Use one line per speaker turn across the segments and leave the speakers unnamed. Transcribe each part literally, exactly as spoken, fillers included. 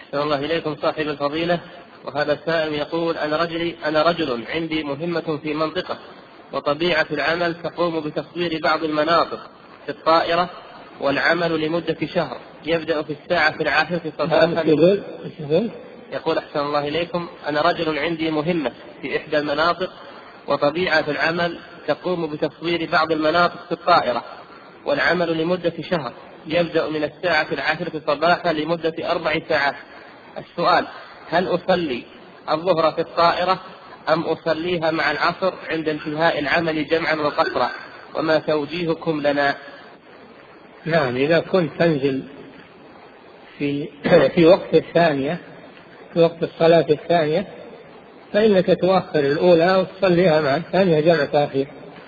أحسن الله إليكم صاحب الفضيلة. وهذا السائل يقول: أنا رجل أنا رجل عندي مهمة في منطقة، وطبيعة العمل تقوم بتصوير بعض المناطق في الطائرة، والعمل لمدة شهر يبدأ في الساعة العاشرة صباحا. يقول: أحسن الله إليكم، أنا رجل عندي مهمة في إحدى المناطق، وطبيعة العمل تقوم بتصوير بعض المناطق في الطائرة، والعمل لمدة شهر يبدأ من الساعة العاشرة صباحا لمدة أربع ساعات. السؤال: هل أصلي الظهر في الطائرة أم أصليها مع العصر عند انتهاء العمل جمعا وقصرا؟ وما توجيهكم لنا؟
نعم، إذا كنت تنزل في في وقت الثانية، في وقت الصلاة الثانية، فإنك تؤخر الأولى وتصليها مع الثانية جمع تأخير.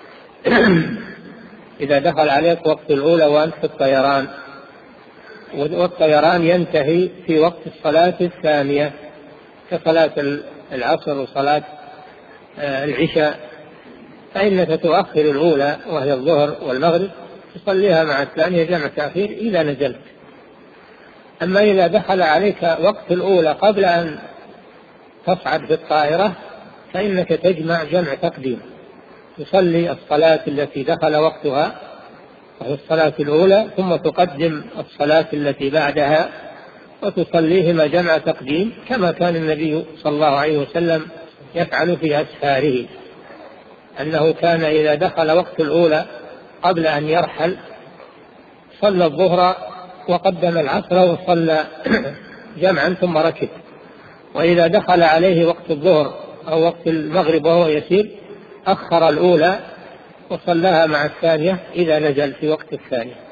إذا دخل عليك وقت الأولى وأنت في الطيران، والطيران ينتهي في وقت الصلاة الثانية كصلاة العصر وصلاة العشاء، فإنك تؤخر الأولى وهي الظهر والمغرب، تصليها مع الثانية جمع تأخير إذا نزلت. أما إذا دخل عليك وقت الأولى قبل أن تصعد في الطائرة، فإنك تجمع جمع تقديم، تصلي الصلاة التي دخل وقتها وهي الصلاة الأولى، ثم تقدم الصلاة التي بعدها وتصليهما جمع تقديم، كما كان النبي صلى الله عليه وسلم يفعل في أسفاره، أنه كان إذا دخل وقت الأولى قبل أن يرحل صلى الظهر وقدم العصر وصلى جمعا ثم ركب، وإذا دخل عليه وقت الظهر أو وقت المغرب وهو يسير أخر الأولى وصلاها مع الثانية إذا نزل في وقت الثانية.